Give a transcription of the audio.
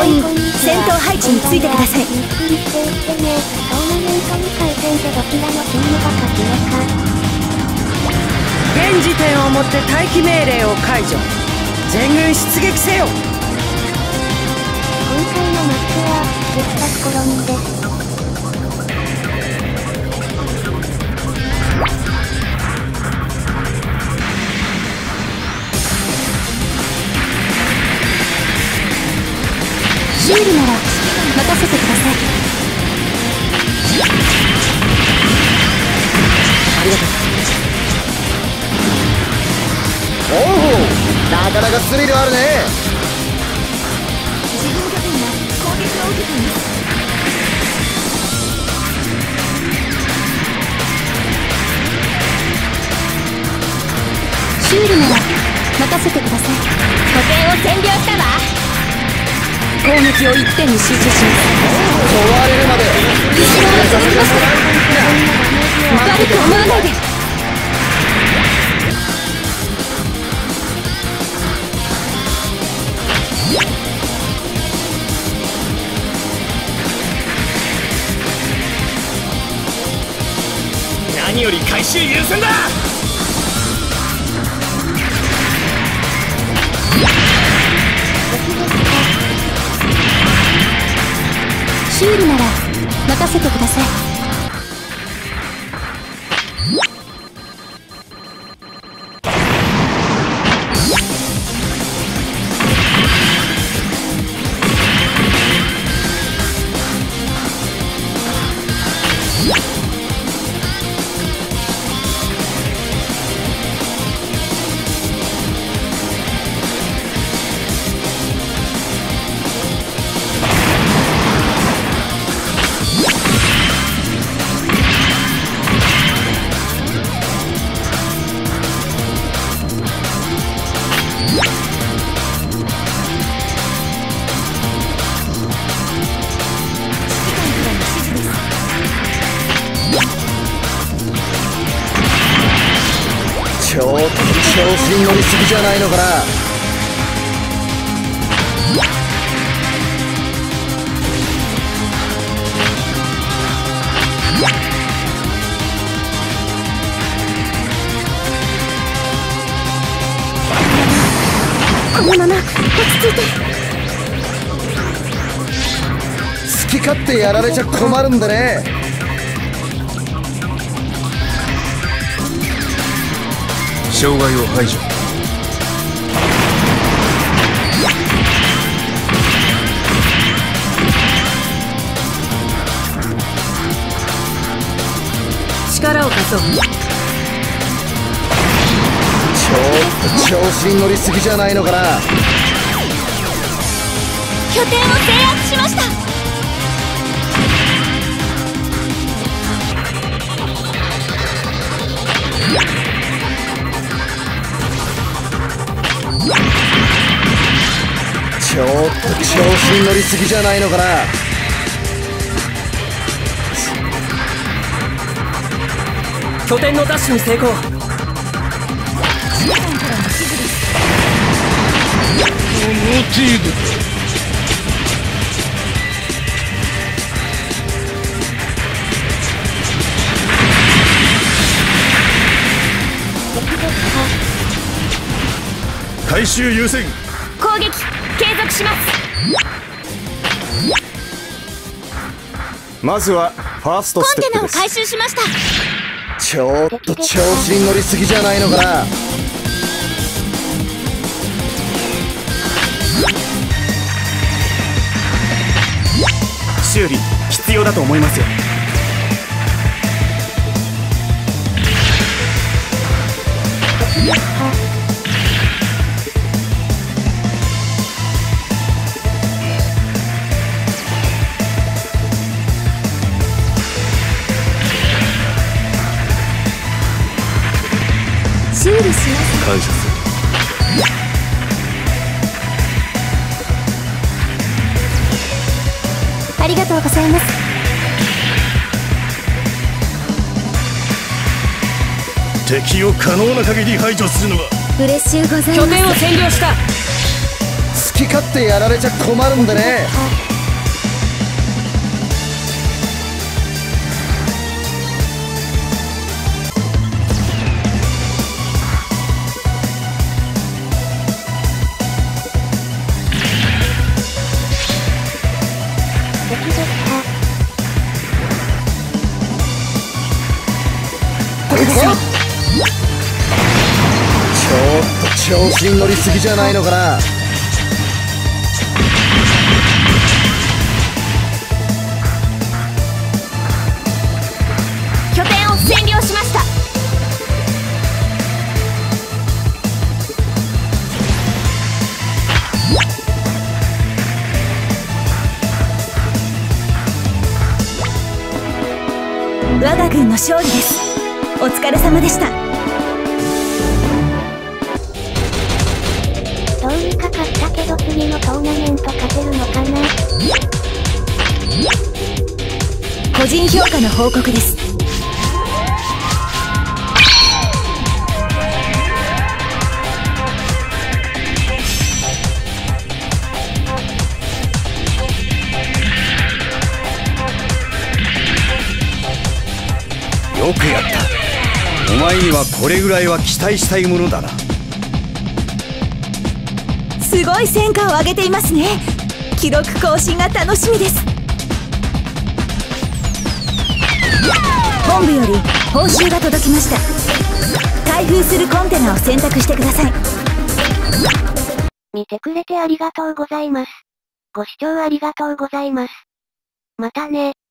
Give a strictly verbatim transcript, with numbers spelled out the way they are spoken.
全員戦闘配置についてください。 現時点をもって待機命令を解除。全軍出撃せよ。 今回のマップは必殺コロンです。 シールなら任せてください。ありがとう。 おお、なかなかスリルあるね。 自分拠点が攻撃を受けています。シールなら任せてください。拠点を占領したわ。攻撃を一点に集中します。 壊れるまで後ろを進みました。悪く思わないで。 何より回収優先だ。 シールなら任せてください。 ちょっと調子に乗りすぎじゃないのかな。 このまま落ち着いて。 好き勝手やられちゃ困るんでね。 障害を排除。 力を貸そう。 ちょっと調子に乗りすぎじゃないのかな。 拠点を制圧しました。 ちょっと調子に乗りすぎじゃないのかな。 拠点の奪取に成功。 回収優先。 攻撃継続します。 まずはファーストステップです。 コンテナを回収しました。 ちょっと調子に乗りすぎじゃないのかな。 修理必要だと思いますよ。 修理します。 感謝する。 ありがとうございます。 敵を可能な限り排除するのが。 嬉しゅうございます。 拠点を占領した。 好きき勝手やられちゃ困るんでね。 敵でした。 ちょっと調子に乗りすぎじゃないのかな。 拠点を占領しました。我が軍の勝利です。お疲れ様でした。 どうにか勝ったけど次のトーナメント勝てるのかな。 個人評価の報告です。 よくやった。お前にはこれぐらいは期待したいものだな。 すごい戦果を上げていますね。記録更新が楽しみです。本部より報酬が届きました。開封するコンテナを選択してください。 見てくれてありがとうございます。ご視聴ありがとうございます。またね。